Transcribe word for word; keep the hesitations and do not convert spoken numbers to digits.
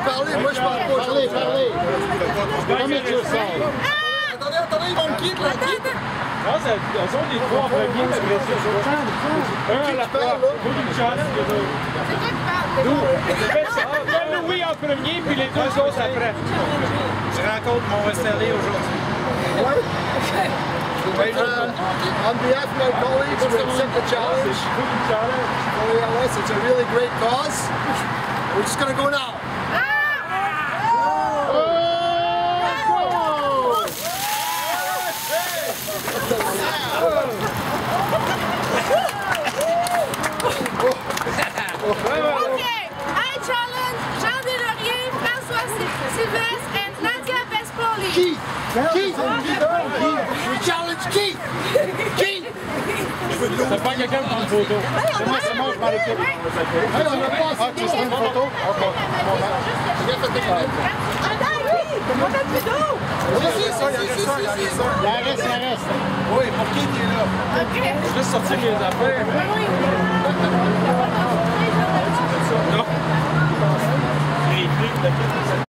parler, moi je parle pas. Parlez, parlez. Commit yourself. Attendez, attendez, ils vont me quitter, là. Non, ça, elles sont les trois premiers, mais après ça, un à la fois. Faut une chance. C'est toi qui parles. Nous, oui, en premier, puis les deux autres après. Je rencontre mon S L A aujourd'hui. Ouais. Uh, on behalf of my colleagues, we accept the challenge. For A L S, it's a really great cause. We're just going to go now. Okay, I challenge Jean Deslauriers, François Sylvestre, and Nadia Vespoli. Keith! Keith! We challenge Keith! Keith! Ça prend quelqu'un pour une photo. C'est moi, c'est moi, je m'en occupe. Hey, on a pas Ah, tu veux une photo? OK. On a plus d'eau! Oui, c'est ça, il y a ça, il y a ça. Il en reste, il en reste. Oui, pour Keith, il est là. Ok. Juste sortir les affaires. Oui.